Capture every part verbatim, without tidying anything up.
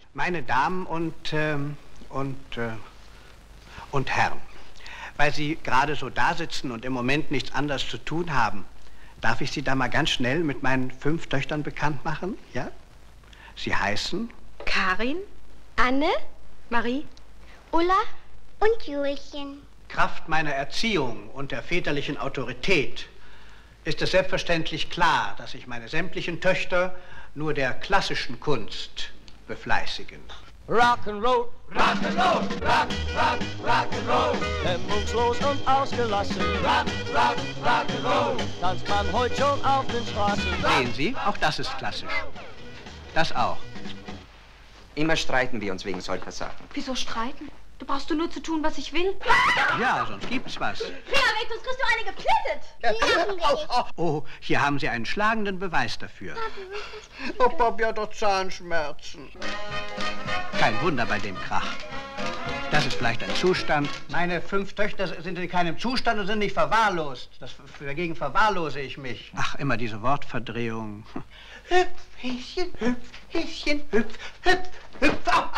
Meine Damen und, ähm, und, äh, und Herren, weil Sie gerade so da sitzen und im Moment nichts anderes zu tun haben, darf ich Sie da mal ganz schnell mit meinen fünf Töchtern bekannt machen, ja? Sie heißen? Karin, Anne, Marie, Ulla und Julchen. Kraft meiner Erziehung und der väterlichen Autorität ist es selbstverständlich klar, dass sich meine sämtlichen Töchter nur der klassischen Kunst befleißigen. Rock'n'Roll, Rock'n'Roll, Rock, Rock, Rock'n'Roll. Hemmungslos und ausgelassen. Rock, Rock, Rock'n'Roll. Tanzt man heute schon auf den Straßen. Sehen Sie, auch das ist klassisch. Das auch. Immer streiten wir uns wegen solcher Sachen. Wieso streiten? Du brauchst du nur zu tun, was ich will. Ja, sonst gibt's was. Finger weg, sonst kriegst du eine geplittet. Oh, oh, oh, hier haben Sie einen schlagenden Beweis dafür. Oh, Papi hat doch Zahnschmerzen. Kein Wunder bei dem Krach. Das ist vielleicht ein Zustand. Meine fünf Töchter sind in keinem Zustand und sind nicht verwahrlost. Das, dagegen verwahrlose ich mich. Ach, immer diese Wortverdrehung. Hüpf, Häschen, hüpf, Häschen, hüpf, hüpf, hüpf.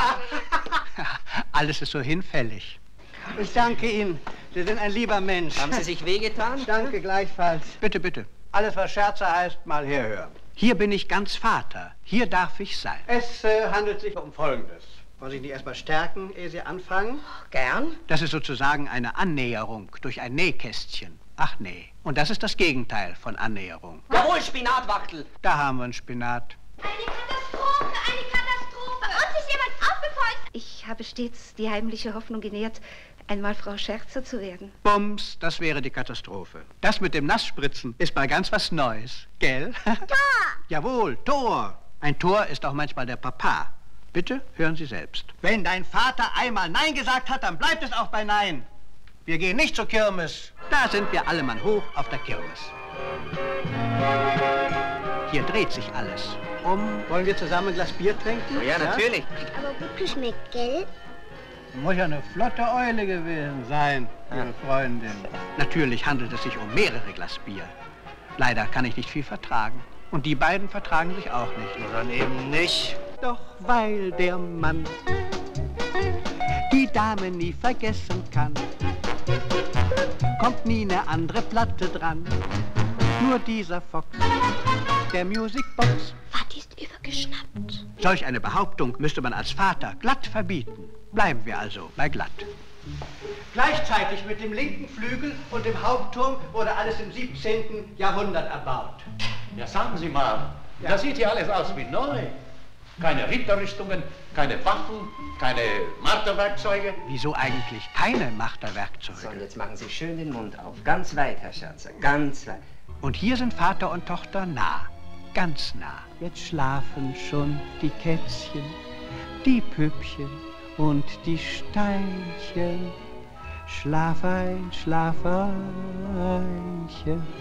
Alles ist so hinfällig. Ich danke Ihnen. Sie sind ein lieber Mensch. Haben Sie sich wehgetan? Danke gleichfalls. Bitte, bitte. Alles, was Scherze heißt, mal herhören. Hier bin ich ganz Vater. Hier darf ich sein. Es äh, handelt sich um Folgendes. Wollen Sie nicht erstmal stärken, ehe Sie anfangen? Gern. Das ist sozusagen eine Annäherung durch ein Nähkästchen. Ach nee. Und das ist das Gegenteil von Annäherung. Jawohl, Spinatwachtel. Da haben wir einen Spinat. Eine Katastrophe, eine Katastrophe. Bei uns ist jemand aufgekreuzt. Ich habe stets die heimliche Hoffnung genährt, einmal Frau Scherzer zu werden. Bums, das wäre die Katastrophe. Das mit dem Nassspritzen ist mal ganz was Neues, gell? Tor. Jawohl, Tor. Ein Tor ist auch manchmal der Papa. Bitte, hören Sie selbst. Wenn dein Vater einmal Nein gesagt hat, dann bleibt es auch bei Nein. Wir gehen nicht zur Kirmes. Da sind wir alle Mann hoch auf der Kirmes. Hier dreht sich alles. Um, wollen wir zusammen ein Glas Bier trinken? Ja, natürlich. Aber gut geschmeckt, gell? Muss ja eine flotte Eule gewesen sein, Ihre Freundin. Natürlich handelt es sich um mehrere Glas Bier. Leider kann ich nicht viel vertragen. Und die beiden vertragen sich auch nicht. Dann eben nicht. Doch weil der Mann die Dame nie vergessen kann, kommt nie eine andere Platte dran. Nur dieser Fox, der Musicbox. Was ist übergeschnappt? Solch eine Behauptung müsste man als Vater glatt verbieten. Bleiben wir also bei glatt. Gleichzeitig mit dem linken Flügel und dem Hauptturm wurde alles im siebzehnten Jahrhundert erbaut. Ja, sagen Sie mal, ja. Das sieht hier alles aus wie neu. Keine Ritterrüstungen, keine Waffen, keine Marterwerkzeuge. Wieso eigentlich keine Marterwerkzeuge? So, und jetzt machen Sie schön den Mund auf. Ganz weit, Herr Scherzer, ganz weit. Und hier sind Vater und Tochter nah, ganz nah. Jetzt schlafen schon die Kätzchen, die Püppchen und die Steinchen. Schlaf ein, schlaf einchen.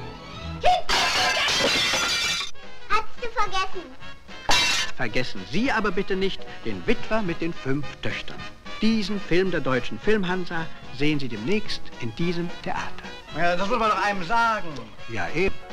Hast du vergessen? Vergessen Sie aber bitte nicht den Witwer mit den fünf Töchtern. Diesen Film der Deutschen Filmhansa sehen Sie demnächst in diesem Theater. Ja, das muss man doch einem sagen. Ja, eben.